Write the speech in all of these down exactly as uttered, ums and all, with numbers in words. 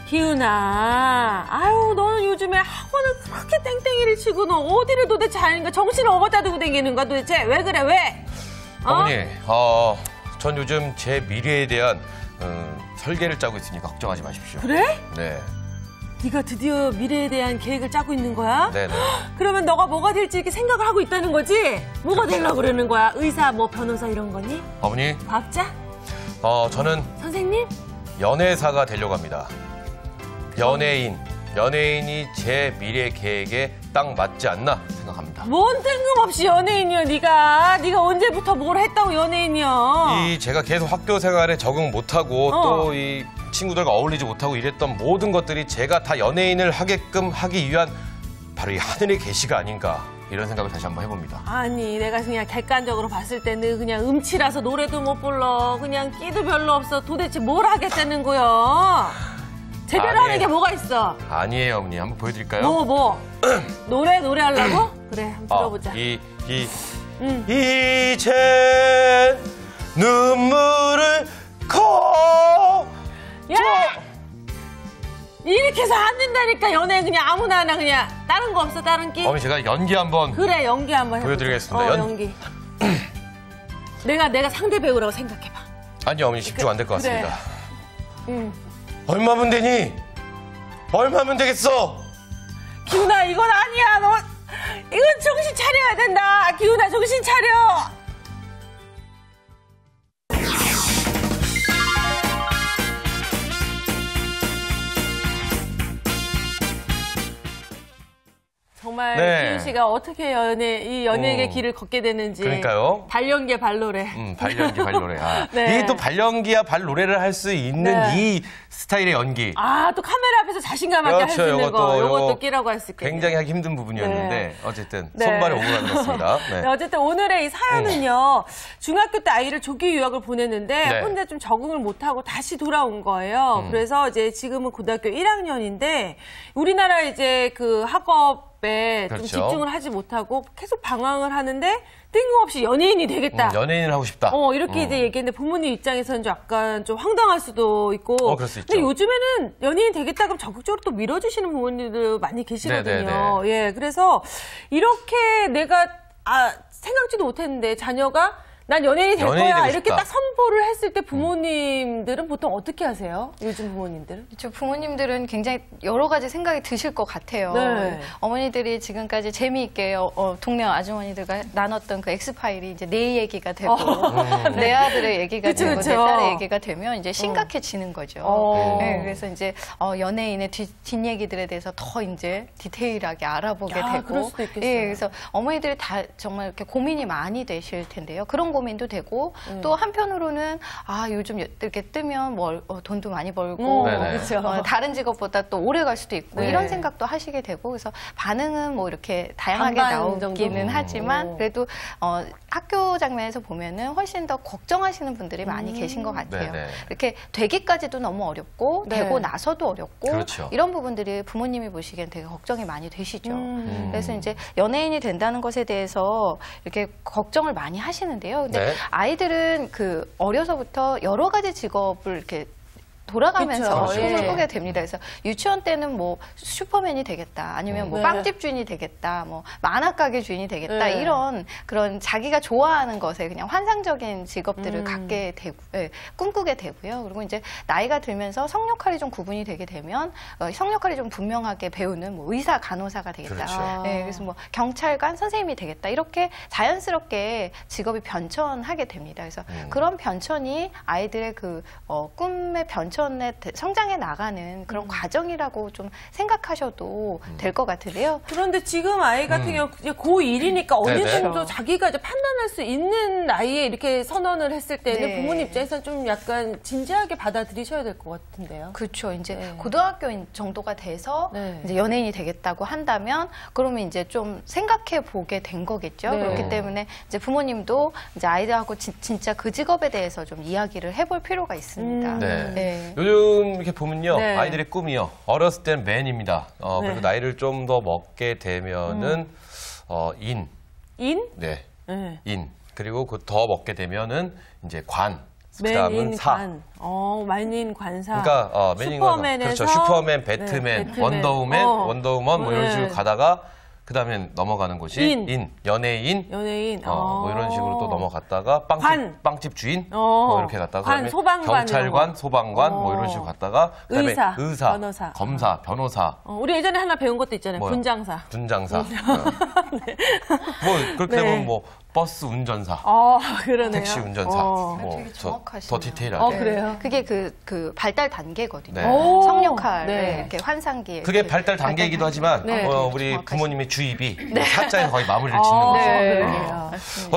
기훈아, 아유, 너는 요즘에 학원을 그렇게 땡땡이를 치고 너 어디를 도대체 하는가? 정신을 어디다 두고 다니는가 도대체? 왜 그래, 왜? 어? 어머니, 어, 전 요즘 제 미래에 대한 음, 설계를 짜고 있으니까 걱정하지 마십시오. 그래? 네. 네가 드디어 미래에 대한 계획을 짜고 있는 거야? 네네. 그러면 너가 뭐가 될지 이렇게 생각을 하고 있다는 거지? 뭐가 되려고 그러는 거야? 의사, 뭐 변호사 이런 거니? 어머니, 밥자? 어, 저는 선생님? 연애사가 되려고 합니다. 연예인, 연예인이 제 미래 계획에 딱 맞지 않나 생각합니다. 뭔 뜬금없이 연예인이야, 네가. 네가 언제부터 뭘 했다고 연예인이야. 이 제가 계속 학교 생활에 적응 못하고 어. 또 이 친구들과 어울리지 못하고 이랬던 모든 것들이 제가 다 연예인을 하게끔 하기 위한 바로 이 하늘의 계시가 아닌가 이런 생각을 다시 한번 해봅니다. 아니, 내가 그냥 객관적으로 봤을 때는 그냥 음치라서 노래도 못 불러. 그냥 끼도 별로 없어. 도대체 뭘 하겠다는 거야? 제대로 아니, 하는 게 뭐가 있어? 아니에요, 어머니. 한번 보여드릴까요? 뭐, 뭐? 노래, 노래 하려고? 그래, 한번 들어보자. 어, 이, 이, 응. 이제 눈물을 코. 야! 이렇게 해서 안 된다니까, 연애 그냥 아무나 하나 그냥. 다른 거 없어, 다른 끼? 어머니, 제가 연기 한번. 그래, 연기 한번 해보자. 보여드리겠습니다. 어, 연- 연기. 내가, 내가 상대 배우라고 생각해봐. 아니요, 어머니 집중 안 될 것 그래. 같습니다. 응. 얼마면 되니? 얼마면 되겠어? 기훈아, 이건 아니야. 너, 이건 정신 차려야 된다. 기훈아, 정신 차려. 정말 네. 기훈 씨가 어떻게 연예, 이 연예계 음. 길을 걷게 되는지. 그러니까요. 발연기 발노래. 음, 발연기, 발노래. 아, 네. 이게 또 발연기야 발노래를 할 수 있는 네. 이 스타일의 연기. 아, 또 카메라 앞에서 자신감 있게 할 수 그렇죠, 있는 거. 요것도, 요것도 요거 끼라고 할 수 있겠네요. 굉장히 하기 힘든 부분이었는데 네. 어쨌든 네. 손발에 오고 가는 것 같습니다. 네. 네, 어쨌든 오늘의 이 사연은요. 중학교 때 아이를 조기 유학을 보냈는데 네. 혼자 좀 적응을 못하고 다시 돌아온 거예요. 음. 그래서 이제 지금은 고등학교 일 학년인데 우리나라 이제 그 학업에 좀 그렇죠. 집중을 하지 못하고 계속 방황을 하는데 뜬금없이 연예인이 되겠다. 음, 연예인을 하고 싶다. 어, 이렇게 음. 이제 얘기했는데 부모님 입장에서는 좀 약간 좀 황당할 수도 있고. 어, 그럴 수 있죠. 근데 요즘에는 연예인 되겠다 그럼 적극적으로 또 밀어주시는 부모님들 많이 계시거든요. 네네네. 예, 그래서 이렇게 내가 아, 생각지도 못했는데 자녀가 난 연예인이 될 연예인이 거야 되고 이렇게 싶다. 딱 선포를 했을 때 부모님들은 보통 어떻게 하세요? 요즘 부모님들은? 저 부모님들은 굉장히 여러 가지 생각이 드실 것 같아요. 네. 어머니들이 지금까지 재미있게 어, 어, 동네 아주머니들과 나눴던 그 엑스파일이 이제 내 얘기가 되고 음. 내 아들의 얘기가 그쵸, 되고 그쵸. 내 딸의 얘기가 되면 이제 심각해지는 거죠. 어. 네, 그래서 이제 어, 연예인의 뒤, 뒷얘기들에 대해서 더 이제 디테일하게 알아보게 야, 되고. 그럴 수도 있겠어요. 예, 그래서 어머니들이 다 정말 이렇게 고민이 많이 되실 텐데요. 그런 고민도 되고 음. 또 한편으로는 아 요즘 이렇게 뜨면 뭐 어, 돈도 많이 벌고 음, 네네. 그렇죠. 어, 다른 직업보다 또 오래 갈 수도 있고 네. 이런 생각도 하시게 되고 그래서 반응은 뭐 이렇게 다양하게 반반 나오기는 정도? 하지만 오. 그래도 어, 학교 장면에서 보면은 훨씬 더 걱정하시는 분들이 많이 음. 계신 것 같아요. 네네. 이렇게 되기까지도 너무 어렵고 네. 되고 나서도 어렵고 그렇죠. 이런 부분들이 부모님이 보시기엔 되게 걱정이 많이 되시죠. 음. 그래서 이제 연예인이 된다는 것에 대해서 이렇게 걱정을 많이 하시는데요. 근데 네. 아이들은 그 어려서부터 여러 가지 직업을 이렇게 돌아가면서 그쵸, 꿈을 예. 꾸게 됩니다. 그래서 유치원 때는 뭐 슈퍼맨이 되겠다, 아니면 뭐 네. 빵집 주인이 되겠다, 뭐 만화가게 주인이 되겠다 네. 이런 그런 자기가 좋아하는 것에 그냥 환상적인 직업들을 음. 갖게 되고 예, 꿈꾸게 되고요. 그리고 이제 나이가 들면서 성 역할이 좀 구분이 되게 되면 어, 성 역할이 좀 분명하게 배우는 뭐 의사, 간호사가 되겠다. 그렇죠. 예, 그래서 뭐 경찰관, 선생님이 되겠다. 이렇게 자연스럽게 직업이 변천하게 됩니다. 그래서 음. 그런 변천이 아이들의 그 어, 꿈의 변천에 대- 성장해 나가는 그런 음. 과정이라고 좀 생각하셔도 될 것 같은데요. 그런데 지금 아이 같은 음. 경우 이제 고일이니까 어느 네네. 정도 자기가 이제 판단할 수 있는 나이에 이렇게 선언을 했을 때는 네. 부모님 입장에서는 좀 약간 진지하게 받아들이셔야 될 것 같은데요. 그렇죠. 이제 네. 고등학교인 정도가 돼서 네. 이제 연예인이 되겠다고 한다면 그러면 이제 좀 생각해 보게 된 거겠죠. 네. 그렇기 때문에 이제 부모님도 이제 아이들하고 진, 진짜 그 직업에 대해서 좀 이야기를 해볼 필요가 있습니다. 음. 네. 네. 요즘 이렇게 보면요. 네. 아이들의 꿈이요. 어렸을 땐 맨입니다. 어, 네. 그리고 나이를 좀 더 먹게 되면은 어, 인. 인? 네. 네. 인. 그리고 그 더 먹게 되면은 이제 관. 그다음은 맨인 사. 관. 어, 맨인 관사. 그러니까 어, 맨인 관사. 슈퍼맨에서 그렇죠. 슈퍼맨, 배트맨, 네, 배트맨. 원더우맨, 어. 원더우먼 뭐 이런 네. 식으로 가다가 그다음에 넘어가는 곳이 인. 인, 연예인, 연예인. 어, 뭐 이런 식으로 또 넘어갔다가 빵집, 관. 빵집 주인 어. 뭐 이렇게 갔다가 관, 그다음에 소방관 이런 경찰관, 거. 소방관 뭐 어. 이런 식으로 갔다가 그다음에 의사, 의사, 변호사. 검사, 변호사, 어, 우리 예전에 하나 배운 것도 있잖아요. 뭐요? 분장사. 분장사. 어. 뭐 그렇게 네. 되면 뭐 버스 운전사, 어, 그러네요. 택시 운전사, 어. 뭐 되게 저- 정확하시네요. 더 디테일하게. 어, 그래요? 그게 그, 그 발달 단계거든요. 네. 오. 성역할을 네. 이렇게 환상기. 그게 발달 단계이기도 하지만 네. 어, 우리 정확하시네요. 부모님의 주입이 뭐 사자에 거의 마무리를 짓는 어, 거죠. 네. 그러게요.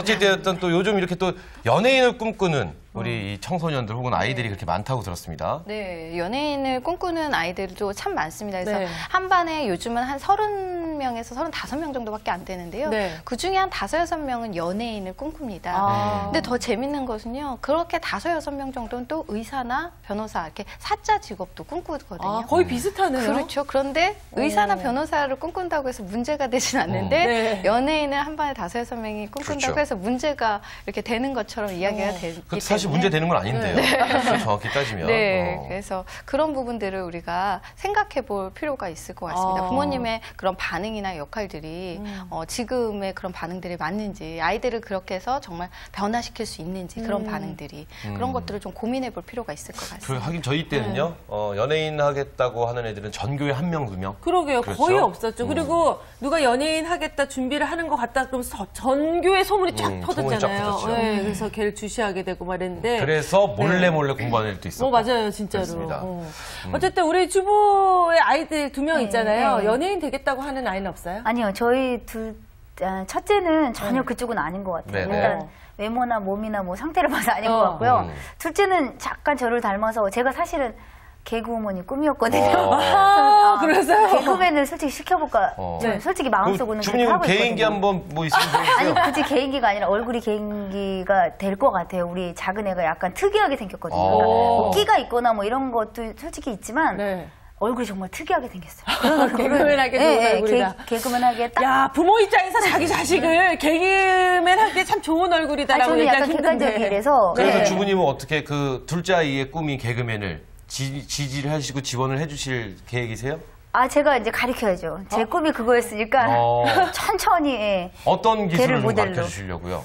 어쨌든 또 요즘 이렇게 또 연예인을 꿈꾸는 우리 이 청소년들 혹은 아이들이 그렇게 많다고 들었습니다. 네, 연예인을 꿈꾸는 아이들도 참 많습니다. 그래서 네. 한 반에 요즘은 한 서른 명에서 서른다섯 명 정도밖에 안 되는데요. 네. 그 중에 한 다섯, 여섯 명은 연예인을 꿈꿉니다. 아. 근데 더 재밌는 것은요. 그렇게 다섯, 여섯 명 정도는 또 의사나 변호사, 이렇게 사자 직업도 꿈꾸거든요. 아, 거의 비슷하네요. 그렇죠. 그런데 의사나 오. 변호사를 꿈꾼다고 해서 문제가 되진 않는데 음. 네. 연예인을 한 반에 다섯, 여섯 명이 꿈꾼다고 그렇죠. 해서 문제가 이렇게 되는 것처럼 이야기가 되기 그 사실 때문에. 문제 되는 건 아닌데요. 사실 정확히 따지면. 네, 어. 그래서 그런 부분들을 우리가 생각해 볼 필요가 있을 것 같습니다. 아. 부모님의 그런 반응이나 역할들이 음. 어, 지금의 그런 반응들이 맞는지, 아이들을 그렇게 해서 정말 변화시킬 수 있는지, 그런 음. 반응들이 음. 그런 것들을 좀 고민해 볼 필요가 있을 것 그 같습니다. 하긴 저희 때는요, 네. 어, 연예인 하겠다고 하는 애들은 전교에 한 명, 두 명. 그러게요. 그렇죠? 거의 없었죠. 음. 그리고 누가 연예인 하겠다 준비를 하는 것 같다 그러면서 전교에 소문이 쫙 음, 소문이 쫙 퍼졌잖아요. 퍼졌죠. 네, 그래서 걔를 주시하게 되고 말했는데. 그래서 몰래 몰래 공부하는 애들도 있었고. 어, 맞아요, 진짜로. 그렇습니다. 어. 어쨌든 우리 주부의 아이들 두 명 네, 있잖아요. 네. 연예인 되겠다고 하는 아이는 없어요? 아니요, 저희 둘, 아, 첫째는 전혀 그쪽은 아닌 것 같아요. 네네. 일단 외모나 몸이나 뭐 상태를 봐서 아닌 어. 것 같고요. 음. 둘째는 잠깐 저를 닮아서 제가 사실은 개그우먼이 꿈이었거든요. 어. 아, 그래서요? 개그맨을 솔직히 시켜볼까. 어. 좀 네. 솔직히 그 마음속으로는 그렇게 주부님 하고 개인기 있거든요. 한번 뭐 있으면 보여주세요. 아니 굳이 개인기가 아니라 얼굴이 개인기가 될 것 같아요. 우리 작은 애가 약간 특이하게 생겼거든요. 어. 그러니까 뭐 끼가 있거나 뭐 이런 것도 솔직히 있지만 네. 얼굴이 정말 특이하게 생겼어요. 개그맨하게 예, 좋은 예, 얼굴이다. 개, 개그맨하게 딱. 야, 부모 입장에서 자기 자식을 개그맨 하기에 참 좋은 아, 얼굴이다라고 저는 얘기하기 약간 힘든데. 객관적이라서. 그래서 네. 주부님은 어떻게 그 둘째 아이의 꿈이 개그맨을 지, 지지를 하시고 지원을 해주실 계획이세요? 아, 제가 이제 가르쳐야죠. 제 꿈이 그거였으니까 어. 천천히. 예. 어떤 기술을 걔를 좀 모델로. 가르쳐 주시려고요?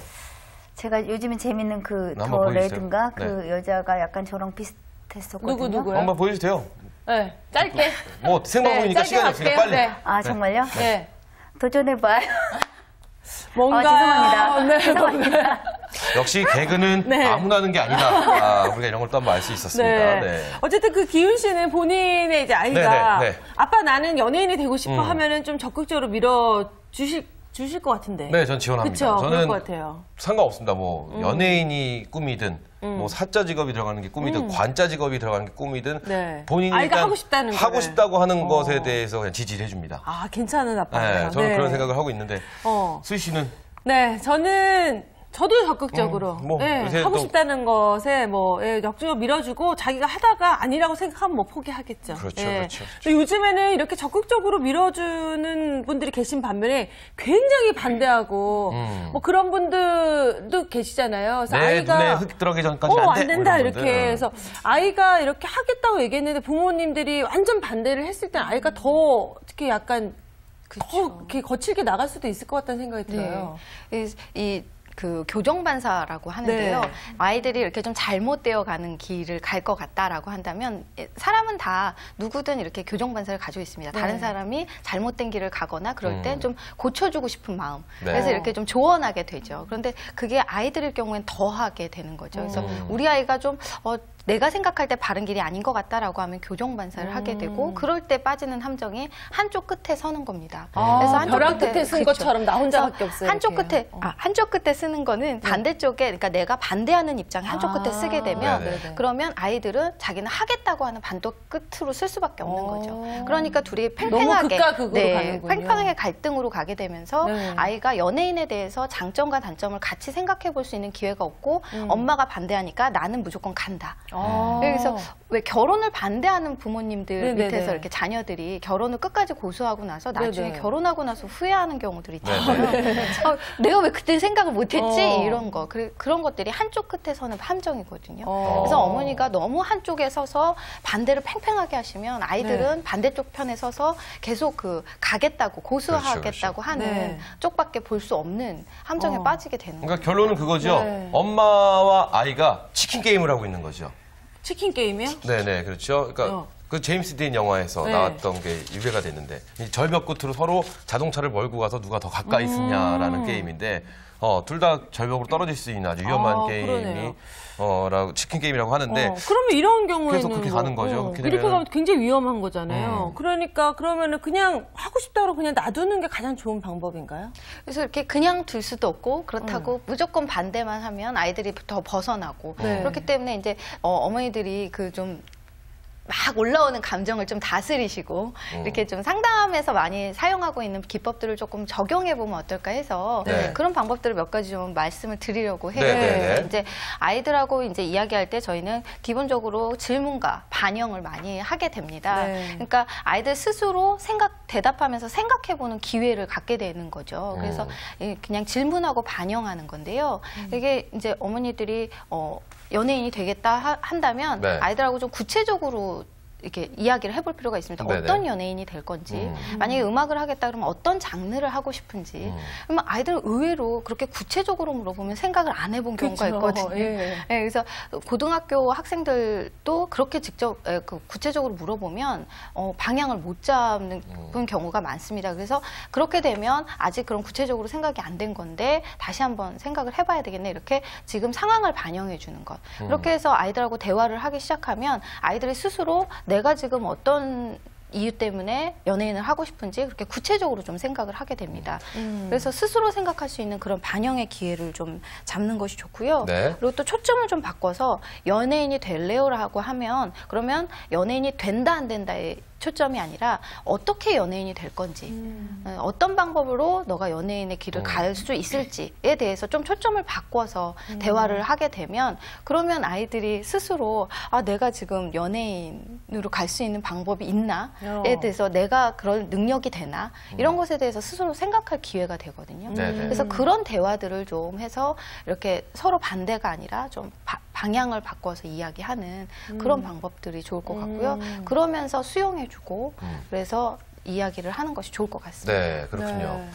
제가 요즘에 재밌는 그 한번 더 보여주세요. 레드인가 그 여자가 약간 저랑 비슷했었거든요. 누구, 누구요? 한번 보여주세요. 네, 짧게. 뭐 생방송이니까 네, 시간이 짧게 없으니까 갈게요. 빨리. 네. 아, 정말요? 네. 도전해봐요. 뭔가. 아, 죄송합니다. 네, 죄송합니다. 역시 개그는 네. 아무나 하는 게 아니다. 아, 우리가 이런 걸 또 한번 알 수 있었습니다. 네. 네. 어쨌든 그 기훈 씨는 본인의 이제 아이가 네, 네, 네. 아빠 나는 연예인이 되고 싶어 음. 하면은 좀 적극적으로 밀어 주실 주실 것 같은데. 네, 전 지원합니다. 그쵸, 그럴 저는 것 같아요. 상관없습니다. 뭐 연예인이 꿈이든 음. 뭐 사자 직업이 들어가는 게 꿈이든 관자 직업이 들어가는 게 꿈이든 네. 본인이 아이가 일단 하고 싶다는 하고 거를. 싶다고 하는 어. 것에 대해서 그냥 지지를 해줍니다. 아, 괜찮은 아빠예요. 네, 저는 네. 그런 생각을 하고 있는데 어. 수희 씨는 네, 저는 저도 적극적으로 음, 뭐 네, 요새 하고 또- 싶다는 것에 뭐 예, 역적으로 밀어주고 자기가 하다가 아니라고 생각하면 뭐 포기하겠죠. 그렇죠, 예. 그렇죠, 그렇죠. 근데 요즘에는 이렇게 적극적으로 밀어주는 분들이 계신 반면에 굉장히 반대하고 음. 뭐 그런 분들도 계시잖아요. 그래서 내 아이가 눈에 흙 들어가기 전까지 어, 안 돼. 안 된다 뭐 이런 이렇게 분들. 해서 아이가 이렇게 하겠다고 얘기했는데 부모님들이 완전 반대를 했을 때 아이가 더 이렇게 약간 더 이렇게 거칠게 나갈 수도 있을 것 같다는 생각이 들어요. 이, 이 그 교정반사라고 하는데요. 네. 아이들이 이렇게 좀 잘못되어 가는 길을 갈 것 같다라고 한다면 사람은 다 누구든 이렇게 교정반사를 가지고 있습니다. 네. 다른 사람이 잘못된 길을 가거나 그럴 때 음. 좀 고쳐주고 싶은 마음. 네. 그래서 이렇게 좀 조언하게 되죠. 그런데 그게 아이들일 경우엔 더 하게 되는 거죠. 그래서 음. 우리 아이가 좀 어, 내가 생각할 때 바른 길이 아닌 것 같다라고 하면 교정반사를 하게 음. 되고 그럴 때 빠지는 함정이 한쪽 끝에 서는 겁니다. 아, 한쪽 벼랑 끝에 쓴 그렇죠. 것처럼 나 혼자밖에 그래서 없어요, 한쪽 이렇게. 끝에 어. 아, 한쪽 끝에 쓰는 거는 반대쪽에 그러니까 내가 반대하는 입장에 한쪽 아, 끝에 쓰게 되면 네네. 네네. 그러면 아이들은 자기는 하겠다고 하는 반쪽 끝으로 쓸 수밖에 없는 어. 거죠. 그러니까 둘이 너무 팽팽하게 극과 극으로 가는군요. 팽팽하게 갈등으로 가게 되면서 네. 아이가 연예인에 대해서 장점과 단점을 같이 생각해 볼 수 있는 기회가 없고 음. 엄마가 반대하니까 나는 무조건 간다. 아. 그래서 왜 결혼을 반대하는 부모님들 네네네. 밑에서 이렇게 자녀들이 결혼을 끝까지 고수하고 나서 나중에 네네. 결혼하고 나서 후회하는 경우들 있잖아요. 어, 내가 왜 그때 생각을 못했지? 어. 이런 거. 그, 그런 것들이 한쪽 끝에서는 함정이거든요. 어. 그래서 어머니가 너무 한쪽에 서서 반대를 팽팽하게 하시면 아이들은 네. 반대쪽 편에 서서 계속 그 가겠다고 고수하겠다고 그렇죠, 그렇죠. 하는 네. 쪽밖에 볼 수 없는 함정에 어. 빠지게 되는 거예요. 그러니까 결론은 그거죠. 네. 엄마와 아이가 치킨 게임을 하고 있는 거죠. 치킨 게임이요? 네네, 그렇죠. 그러니까 어. 그 제임스 딘 영화에서 네. 나왔던 게 유래가 됐는데 이 절벽 끝으로 서로 자동차를 몰고 가서 누가 더 가까이 있느냐라는 음. 게임인데 어, 둘 다 절벽으로 떨어질 수 있는 아주 위험한 아, 게임이 그러네요. 어, 라고 치킨 게임이라고 하는데 어, 그러면 이런 경우에는 계속 그렇게 가는 거죠. 어, 그렇게 이렇게 되면은- 가면 굉장히 위험한 거잖아요. 음. 그러니까 그러면은 그냥 하고 싶다고 그냥 놔두는 게 가장 좋은 방법인가요? 그래서 이렇게 그냥 둘 수도 없고 그렇다고 무조건 반대만 하면 아이들이 더 벗어나고 네. 그렇기 때문에 이제 어, 어머니들이 그 좀 막 올라오는 감정을 좀 다스리시고 음. 이렇게 좀 상담에서 많이 사용하고 있는 기법들을 조금 적용해 보면 어떨까 해서 네. 그런 방법들을 몇 가지 좀 말씀을 드리려고 해요. 네, 네, 네. 이제 아이들하고 이제 이야기할 때 저희는 기본적으로 질문과 반영을 많이 하게 됩니다. 네. 그러니까 아이들 스스로 생각 대답하면서 생각해 보는 기회를 갖게 되는 거죠. 그래서 음. 이 그냥 질문하고 반영하는 건데요. 이게 이제 어머니들이 어, 연예인이 되겠다 하- 한다면 네. 아이들하고 좀 구체적으로 이렇게 이야기를 해볼 필요가 있습니다. 네네. 어떤 연예인이 될 건지, 음. 만약에 음악을 하겠다 그러면 어떤 장르를 하고 싶은지. 음. 그러면 아이들은 의외로 그렇게 구체적으로 물어보면 생각을 안 해본 경우가 그쵸. 있거든요. 예. 네, 그래서 고등학교 학생들도 그렇게 직접 에, 그 구체적으로 물어보면 어, 방향을 못 잡는 음. 경우가 많습니다. 그래서 그렇게 되면 아직 그런 구체적으로 생각이 안 된 건데 다시 한번 생각을 해봐야 되겠네. 이렇게 지금 상황을 반영해 주는 것. 음. 이렇게 해서 아이들하고 대화를 하기 시작하면 아이들이 스스로 내가 지금 어떤 이유 때문에 연예인을 하고 싶은지 그렇게 구체적으로 좀 생각을 하게 됩니다. 음. 그래서 스스로 생각할 수 있는 그런 반영의 기회를 좀 잡는 것이 좋고요. 네. 그리고 또 초점을 좀 바꿔서 연예인이 될래요라고 하면 그러면 연예인이 된다 안 된다의 초점이 아니라 어떻게 연예인이 될 건지 음. 어, 어떤 방법으로 너가 연예인의 길을 음. 갈 수 있을지에 대해서 좀 초점을 바꿔서 음. 대화를 하게 되면 그러면 아이들이 스스로 아 내가 지금 연예인으로 갈 수 있는 방법이 있나에 어. 대해서 내가 그럴 능력이 되나 이런 것에 대해서 스스로 생각할 기회가 되거든요. 네네. 그래서 그런 대화들을 좀 해서 이렇게 서로 반대가 아니라 좀 바- 방향을 바꿔서 이야기하는 그런 방법들이 좋을 것 같고요. 음. 그러면서 수용해주고 음. 그래서 이야기를 하는 것이 좋을 것 같습니다. 네, 그렇군요. 네.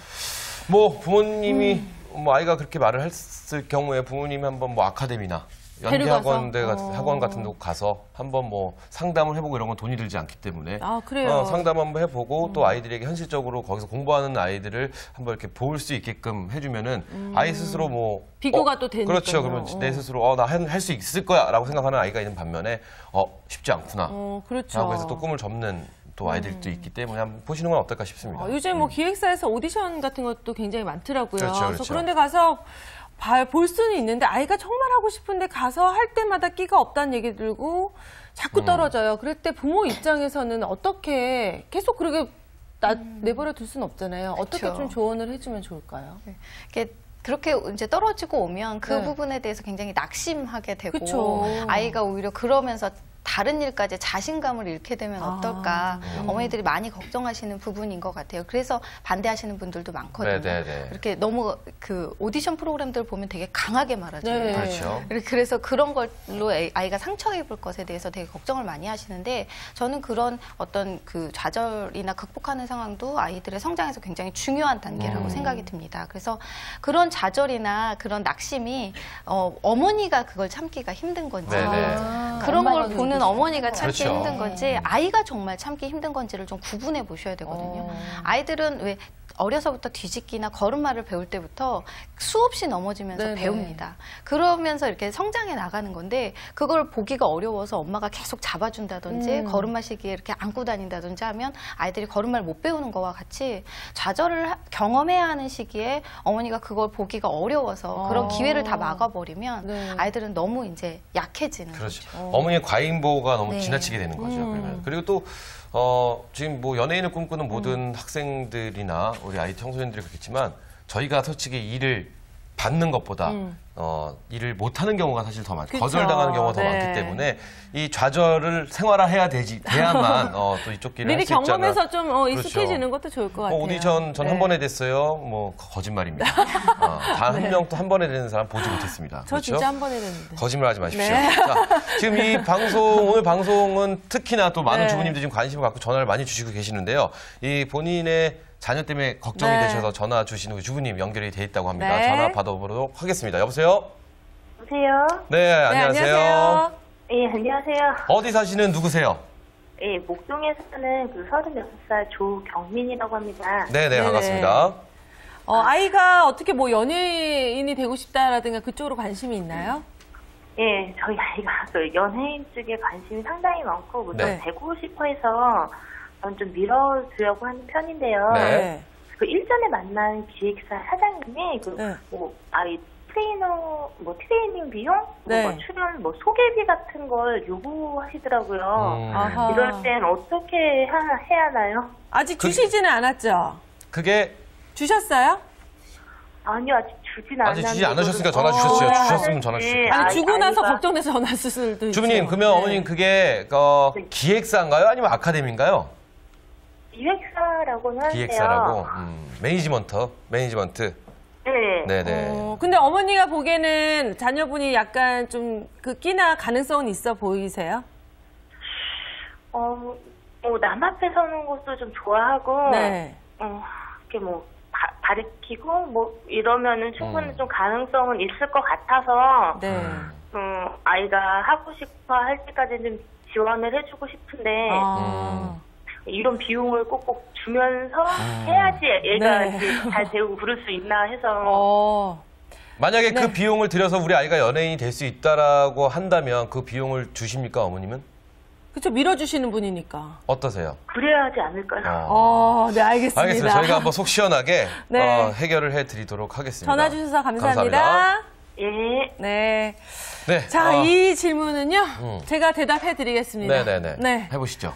뭐 부모님이 음. 뭐 아이가 그렇게 말을 했을 경우에 부모님이 한번 뭐 아카데미나 연기 데리고 학원 데 가서? 어. 학원 같은 데 가서 한번 뭐 상담을 해보고 이런 건 돈이 들지 않기 때문에 아, 그래요? 어, 상담 한번 해보고 음. 또 아이들에게 현실적으로 거기서 공부하는 아이들을 한번 이렇게 볼 수 있게끔 해주면은 아이 스스로 뭐 음. 비교가 어, 또 되니까요. 그렇죠. 그러면 어. 내 스스로 어, 나 할 수 있을 거야라고 생각하는 아이가 있는 반면에 어 쉽지 않구나. 어, 그렇죠. 라고 해서 또 꿈을 접는 또 아이들도 있기 때문에 한번 보시는 건 어떨까 싶습니다. 어, 요즘 뭐 기획사에서 오디션 같은 것도 굉장히 많더라고요. 그렇죠, 래서 그렇죠. 그런데 가서 봐- 볼 수는 있는데 아이가 정말 하고 싶은데 가서 할 때마다 끼가 없다는 얘기 들고 자꾸 떨어져요. 그럴 때 부모 입장에서는 어떻게 계속 그렇게 나, 내버려 둘 수는 없잖아요. 어떻게 그렇죠. 좀 조언을 해주면 좋을까요? 이렇게 그렇게 이제 떨어지고 오면 그 네. 부분에 대해서 굉장히 낙심하게 되고 그쵸. 아이가 오히려 그러면서 다른 일까지 자신감을 잃게 되면 아. 어떨까 음. 어머니들이 많이 걱정하시는 부분인 것 같아요. 그래서 반대하시는 분들도 많거든요. 네, 네, 네. 이렇게 너무 그 오디션 프로그램들 보면 되게 강하게 말하잖아요. 네. 그렇죠. 그래서 그런 걸로 아이가 상처 입을 것에 대해서 되게 걱정을 많이 하시는데 저는 그런 어떤 그 좌절이나 극복하는 상황도 아이들의 성장에서 굉장히 중요한 단계라고 음. 생각이 듭니다. 그래서 그런 좌절이나 그런 낙심이 어, 어머니가 그걸 참기가 힘든 건지 네네. 그런 걸 엄마가 보는 어머니가 참기 그렇죠. 힘든 건지 아이가 정말 참기 힘든 건지를 좀 구분해 보셔야 되거든요. 어. 아이들은 왜 어려서부터 뒤집기나 걸음마를 배울 때부터 수없이 넘어지면서 네네. 배웁니다. 그러면서 이렇게 성장해 나가는 건데 그걸 보기가 어려워서 엄마가 계속 잡아준다든지 음. 걸음마 시기에 이렇게 안고 다닌다든지 하면 아이들이 걸음마를 못 배우는 거와 같이 좌절을 하- 경험해야 하는 시기에 어머니가 그걸 보기가 어려워서 그런 어. 기회를 다 막아버리면 네. 아이들은 너무 이제 약해지는 그렇죠. 거죠. 어머니의 과잉보호가 너무 네. 지나치게 되는 거죠. 음. 그러면. 그리고 또 어, 지금 뭐 연예인을 꿈꾸는 모든 학생들이나 우리 아이 청소년들이 그렇겠지만 저희가 솔직히 일을 받는 것보다 음. 어, 일을 못하는 경우가 사실 더 많죠. 그쵸. 거절당하는 경우가 더 네. 많기 때문에 이 좌절을 생활화해야 되지 돼야만 어, 또 이쪽 길을 할 미리 수 있잖아. 경험해서 좀 어, 익숙해지는 그렇죠. 것도 좋을 것 같아요. 뭐 오디션 전 한 네. 번에 됐어요. 뭐 거짓말입니다. 어, 단 한 명 또 한 번에 되는 사람 보지 못했습니다. 저 그렇죠? 진짜 한 번에 됐는데. 거짓말하지 마십시오. 네. 자, 지금 이 방송 오늘 방송은 특히나 또 많은 네. 주부님들이 지금 관심을 갖고 전화를 많이 주시고 계시는데요. 이 본인의 자녀 때문에 걱정이 네. 되셔서 전화 주시는 우리 주부님 연결이 돼 있다고 합니다. 네. 전화 받아보도록 하겠습니다. 여보세요? 여보세요? 네, 네, 안녕하세요. 안녕하세요. 예, 안녕하세요. 어디 사시는 누구세요? 예, 목동에 사는 그 서른여섯 살 조경민이라고 합니다. 네, 네, 네네. 반갑습니다. 어, 아이가 어떻게 뭐 연예인이 되고 싶다라든가 그쪽으로 관심이 있나요? 예, 저희 아이가 그 연예인 쪽에 관심이 상당히 많고, 네. 네. 되고 싶어 해서 저는 좀 밀어주려고 하는 편인데요. 네. 그 일전에 만난 기획사 사장님이 그, 네. 뭐, 아이 트레이너, 뭐, 트레이닝 비용? 네. 뭐, 출연, 뭐, 소개비 같은 걸 요구하시더라고요. 음. 아하. 이럴 땐 어떻게 하, 해야 하나요? 아직 그- 주시지는 않았죠? 그게 주셨어요? 아니요, 아직 주진 않았는데. 아직 주지 않으셨으니까 전화 어, 주셨어요. 어, 주셨으면 전화 주셨죠. 아니, 아이- 주고 나서 아이가- 걱정돼서 전화 쓸 수도 있죠. 주부님, 그러면 네. 어머님 그게 어, 네. 기획사인가요? 아니면 아카데미인가요? 기획사라고는 하는데요. 기획사라고. 음, 매니지먼트, 매니지먼트. 네. 네네. 어, 근데 어머니가 보기에는 자녀분이 약간 좀 그 끼나 가능성은 있어 보이세요? 어, 뭐, 남 앞에 서는 것도 좀 좋아하고, 네. 어, 이렇게 뭐, 가, 가르치고, 뭐, 이러면은 충분히 음. 좀 가능성은 있을 것 같아서, 네. 음, 아이가 하고 싶어 할 때까지는 좀 지원을 해주고 싶은데, 아. 이런 비용을 꼭꼭 주면서 음. 해야지 애가 네. 이렇게 잘 배우고 그럴 수 있나 해서, 어. 만약에 네. 그 비용을 들여서 우리 아이가 연예인이 될 수 있다라고 한다면 그 비용을 주십니까, 어머님은? 그쵸, 밀어주시는 분이니까. 어떠세요? 그래야 하지 않을까요? 어. 어, 네, 알겠습니다. 알겠습니다. 저희가 한번 속 시원하게 네. 어, 해결을 해드리도록 하겠습니다. 전화 주셔서 감사합니다. 감사합니다. 예. 네. 네. 자, 어, 이 질문은요, 음. 제가 대답해 드리겠습니다. 네네네. 네. 해보시죠.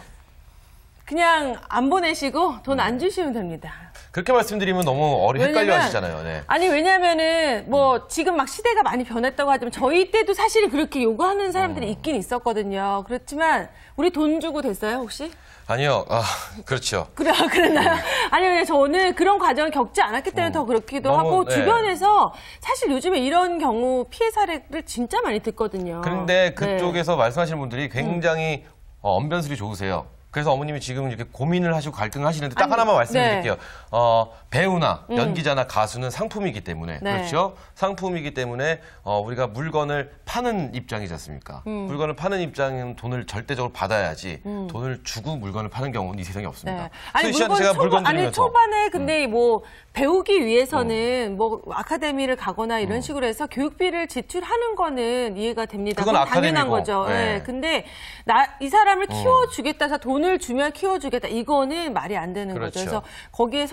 그냥 안 보내시고 돈 안 주시면 됩니다. 그렇게 말씀드리면 너무 어리 헷갈려 왜냐면- 하시잖아요. 네. 아니, 왜냐면은, 뭐, 지금 막 시대가 많이 변했다고 하지만, 저희 때도 사실 그렇게 요구하는 사람들이 있긴 있었거든요. 그렇지만, 우리 돈 주고 됐어요, 혹시? 아니요. 아, 그렇죠. 그래, 그랬나요? 아니, 왜냐면 저는 그런 과정을 겪지 않았기 때문에 더 그렇기도 너무, 하고, 네. 주변에서 사실 요즘에 이런 경우 피해 사례를 진짜 많이 듣거든요. 그런데 네. 그쪽에서 말씀하시는 분들이 굉장히 어, 언변술이 좋으세요. 그래서 어머님이 지금 이렇게 고민을 하시고 갈등을 하시는데 딱 아니, 하나만 말씀드릴게요. 네. 어, 배우나 연기자나 가수는 상품이기 때문에 네. 그렇죠. 상품이기 때문에 어, 우리가 물건을 파는 입장이지 않습니까? 음. 물건을 파는 입장은 돈을 절대적으로 받아야지 돈을 주고 물건을 파는 경우는 이 세상에 없습니다. 네. 아니, 수희 씨한테 물건 제가 초반, 물건 아니, 드리면서 초반에 근데 뭐 배우기 위해서는 뭐 아카데미를 가거나 음. 이런 식으로 해서 교육비를 지출하는 거는 이해가 됩니다. 그건 그건 당연한 아카데미고. 거죠. 네. 네. 근데 나, 이 사람을 키워주겠다 해서 돈을 주면 키워주겠다. 이거는 말이 안 되는 그렇죠. 거죠. 그래서 거기에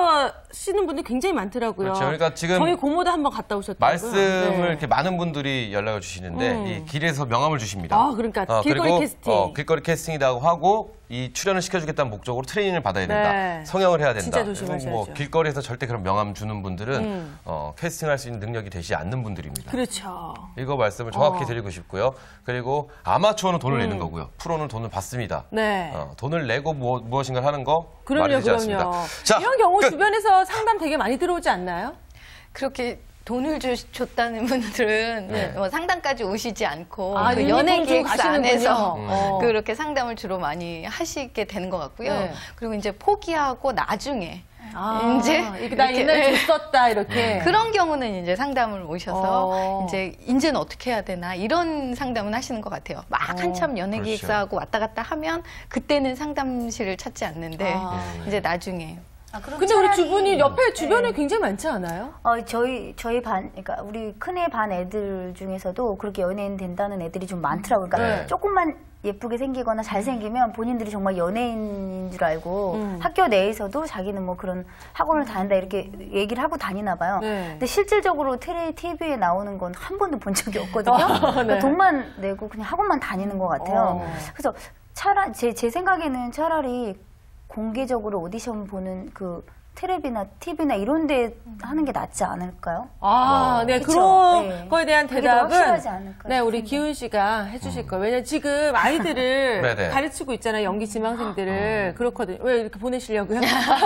속아시는 분들이 굉장히 많더라고요. 그렇죠. 그러니까 지금 저희 고모도 한번 갔다 오셨다고요. 말씀을 네. 이렇게 많은 분들이 연락을 주시는데 음. 이 길에서 명함을 주십니다. 아, 그러니까 길거리 그리고, 캐스팅. 어, 길거리 캐스팅이라고 하고 이 출연을 시켜주겠다는 목적으로 트레이닝을 받아야 된다. 네. 성형을 해야 된다. 진짜 조심하셔야죠. 뭐 길거리에서 절대 그런 명함 주는 분들은 음. 어, 캐스팅할 수 있는 능력이 되지 않는 분들입니다. 그렇죠. 이거 말씀을 정확히 어. 드리고 싶고요. 그리고 아마추어는 돈을 내는 거고요. 프로는 돈을 받습니다. 음. 네. 어, 돈을 내고 무엇, 무엇인가를 하는 거 그럼요, 말이지 않습니다. 그럼요. 자, 이런 경우 끝. 주변에서 상담 되게 많이 들어오지 않나요? 그렇게 돈을 주, 줬다는 분들은 네. 뭐 상담까지 오시지 않고 아, 그 이미 연예 돈 주고 기획사 가시는군요. 안에서 어. 그렇게 상담을 주로 많이 하시게 되는 것 같고요. 네. 그리고 이제 포기하고 나중에 아, 이제 이게 나 이렇게, 옛날에 네. 줬었다 이렇게. 그런 경우는 이제 상담을 오셔서 어. 이제 이제는 어떻게 해야 되나 이런 상담은 하시는 것 같아요. 막 한참 연예 그렇죠. 기획사하고 왔다 갔다 하면 그때는 상담실을 찾지 않는데 아. 이제 나중에 근데 우리 주분이 옆에 주변에 굉장히 많지 않아요? 어, 저희, 저희 반, 그러니까 우리 큰애 반 애들 중에서도 그렇게 연예인 된다는 애들이 좀 많더라고요. 그러니까 네. 조금만 예쁘게 생기거나 잘생기면 본인들이 정말 연예인인 줄 알고 음. 학교 내에서도 자기는 뭐 그런 학원을 다닌다 이렇게 얘기를 하고 다니나 봐요. 네. 근데 실질적으로 텔레 티비에 나오는 건 한 번도 본 적이 없거든요. 네. 그러니까 돈만 내고 그냥 학원만 다니는 것 같아요. 어. 그래서 차라, 제, 제 생각에는 차라리 공개적으로 오디션 보는 그 텔레비나 티비나 이런 데 하는 게 낫지 않을까요? 아, 네, 그쵸? 그런 네. 거에 대한 그게 더 확실하지 대답은 않을까 네, 우리 싶은데. 기훈 씨가 해주실 거예요. 왜냐면 지금 아이들을 네네. 가르치고 있잖아요. 연기 지망생들을. 그렇거든요. 왜 이렇게 보내시려고요?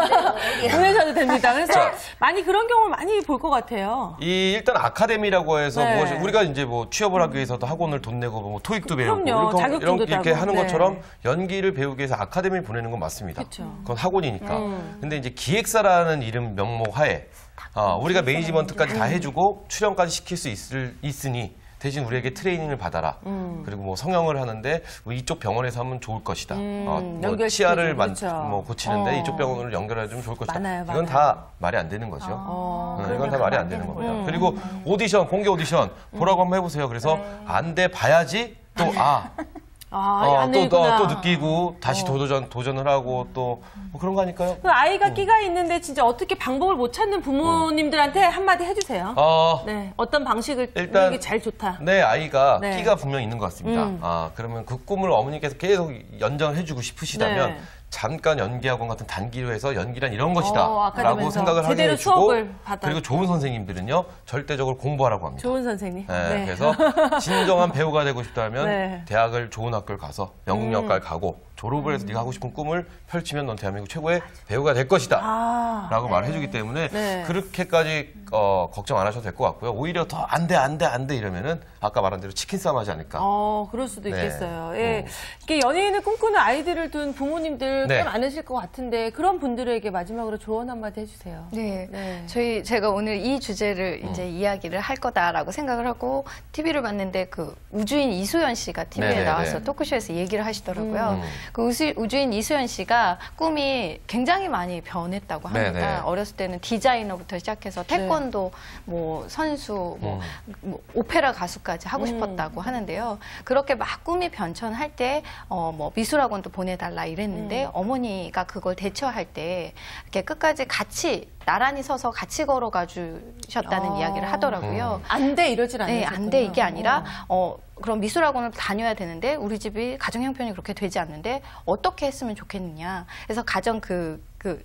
보내셔도 됩니다. 그래서 많이 그런 경우를 많이 볼 것 같아요. 이 일단 아카데미라고 해서 네. 무엇이 우리가 이제 뭐 취업을 하기 위해서도 학원을 돈 내고 뭐 토익도 배우고 그럼요. 이런, 자격증도 이런 이렇게 따고. 하는 네. 것처럼 연기를 배우기 위해서 아카데미를 보내는 건 맞습니다. 그쵸. 그건 학원이니까. 음. 근데 이제 기획사라는 이름 명목 하에 어, 우리가 매니지먼트까지 다 해주고 출연까지 시킬 수 있을, 있으니 대신 우리에게 트레이닝을 받아라. 음. 그리고 뭐 성형을 하는데 뭐 이쪽 병원에서 하면 좋을 것이다. 음, 어, 뭐 연결시켜주고, 치아를 만, 그렇죠. 뭐 고치는데 어. 이쪽 병원으로 연결해주면 좋을 것이다. 많아요, 이건 많아요. 다 말이 안 되는 거죠. 어, 네, 이건 다 말이 안 되는 겁니다. 음. 그리고 오디션, 공개 오디션 보라고 한번 해보세요. 그래서 안 돼 봐야지 또 아, 아, 어, 안 또, 되구나. 또, 또 느끼고 다시 도전, 도전을 하고 또 뭐 그런 거 아닐까요? 그 아이가 끼가 있는데 진짜 어떻게 방법을 못 찾는 부모님들한테 한마디 해주세요. 어, 네, 어떤 방식을 일단 이게 제일 좋다. 내 아이가 네. 끼가 분명히 있는 것 같습니다. 음. 아, 그러면 그 꿈을 어머니께서 계속 연장을 해주고 싶으시다면 네. 잠깐 연기학원 같은 단기로 해서 연기란 이런 것이다 어, 라고 아카데미에서 생각을 하게 제대로 해주고 수업을 받아. 그리고 좋은 선생님들은요 절대적으로 공부하라고 합니다. 좋은 선생님. 네, 네. 그래서 진정한 배우가 되고 싶다면 네. 대학을 좋은 학교를 가서 연극영화과를 가고 졸업을 해서 네가 하고 싶은 꿈을 펼치면 넌 대한민국 최고의 배우가 될 것이다 아, 라고 말을 해주기 때문에 네. 그렇게까지 어, 걱정 안 하셔도 될 것 같고요. 오히려 더 안 돼, 안 돼, 안 돼 이러면은 아까 말한 대로 치킨 싸움 하지 않을까. 어, 그럴 수도 네. 있겠어요. 예. 음. 이게 연예인을 꿈꾸는 아이들을 둔 부모님들 네. 꽤 많으실 것 같은데 그런 분들에게 마지막으로 조언 한마디 해주세요. 네. 네. 저희 제가 오늘 이 주제를 이제 이야기를 할 거다라고 생각을 하고 티비를 봤는데 그 우주인 이수연 씨가 티비에 네네네. 나와서 토크쇼에서 얘기를 하시더라고요. 음. 그 우수, 우주인 이수연 씨가 꿈이 굉장히 많이 변했다고 합니다. 네네. 어렸을 때는 디자이너부터 시작해서 태권도, 뭐 선수, 뭐, 뭐 오페라 가수까지 하고 싶었다고 하는데요. 그렇게 막 꿈이 변천할 때 어, 뭐 미술학원도 보내달라 이랬는데 어머니가 그걸 대처할 때 이렇게 끝까지 같이 나란히 서서 같이 걸어가 주셨다는 어. 이야기를 하더라고요. 안 돼 이러질 않아요. 네, 안 돼 이게 아니라 어 그럼 미술학원을 다녀야 되는데 우리 집이 가정 형편이 그렇게 되지 않는데 어떻게 했으면 좋겠느냐. 그래서 가정 그 그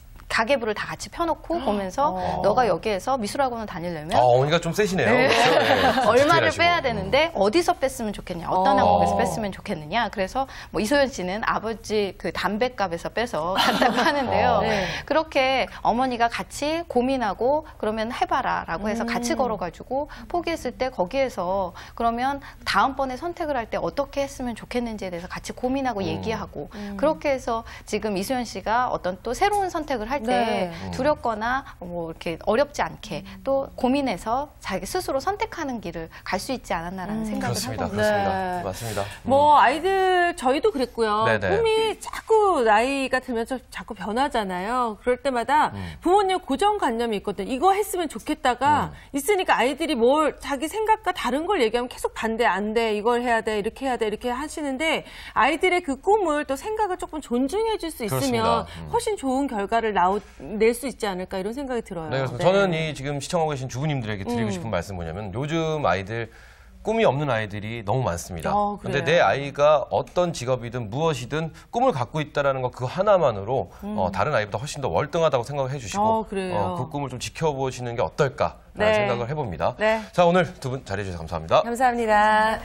가계부를 다 같이 펴놓고 보면서 어. 너가 여기에서 미술학원을 다니려면 아, 어머니가 좀 세시네요. 네. 그렇죠? 네. 얼마를 디테일하시고. 빼야 되는데 어디서 뺐으면 좋겠냐, 어떤 어. 항목에서 뺐으면 좋겠느냐. 그래서 뭐 이소연 씨는 아버지 그 담배값에서 빼서 갔다고 하는데요. 어. 네. 그렇게 어머니가 같이 고민하고 그러면 해봐라라고 해서 음. 같이 걸어가지고 포기했을 때 거기에서 그러면 다음번에 선택을 할 때 어떻게 했으면 좋겠는지에 대해서 같이 고민하고 얘기하고 그렇게 해서 지금 이소연 씨가 어떤 또 새로운 선택을 할 때 네. 두렵거나 뭐 이렇게 어렵지 않게 또 고민해서 자기 스스로 선택하는 길을 갈 수 있지 않았나라는 생각을 그렇습니다. 하고 그렇습니다. 네. 맞습니다. 음. 뭐 아이들 저희도 그랬고요. 네네. 꿈이 자꾸 나이가 들면서 자꾸 변하잖아요. 그럴 때마다 음. 부모님 고정관념이 있거든요. 이거 했으면 좋겠다가 있으니까 아이들이 뭘 자기 생각과 다른 걸 얘기하면 계속 반대 안 돼. 이걸 해야 돼. 이렇게 해야 돼. 이렇게 하시는데 아이들의 그 꿈을 또 생각을 조금 존중해 줄 수 있으면 그렇습니다. 음. 훨씬 좋은 결과를 나오, 낼 수 있지 않을까 이런 생각이 들어요. 네, 그래서 네. 저는 이 지금 시청하고 계신 주부님들에게 드리고 음. 싶은 말씀은 뭐냐면 요즘 아이들 꿈이 없는 아이들이 너무 많습니다. 어, 근데 그래요? 내 아이가 어떤 직업이든 무엇이든 꿈을 갖고 있다는 것 그 하나만으로 어, 다른 아이보다 훨씬 더 월등하다고 생각을 해주시고 어, 그래요? 어, 그 꿈을 좀 지켜보시는 게 어떨까라는 네. 생각을 해봅니다. 네. 자, 오늘 두 분 잘해주셔서 감사합니다. 감사합니다.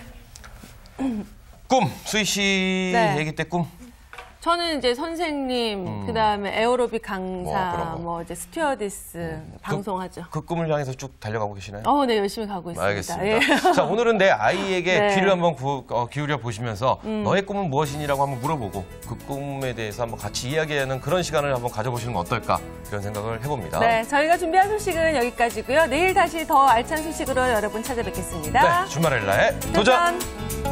꿈, 수희 씨 네. 얘기 때 꿈. 저는 이제 선생님, 그다음에 에어로빅 강사, 뭐 그런 거. 뭐 이제 스튜어디스 방송하죠. 그 꿈을 향해서 쭉 달려가고 계시나요? 어, 네, 열심히 가고 있습니다. 알겠습니다. 예. 자, 오늘은 내 아이에게 네. 음. 귀를 한번 구, 어, 기울여 보시면서 너의 꿈은 무엇이니라고 한번 물어보고 그 꿈에 대해서 한번 같이 이야기하는 그런 시간을 한번 가져보시는 건 어떨까 이런 생각을 해봅니다. 네, 저희가 준비한 소식은 여기까지고요. 내일 다시 더 알찬 소식으로 여러분 찾아뵙겠습니다. 네, 주말 엘라의 도전! 도전!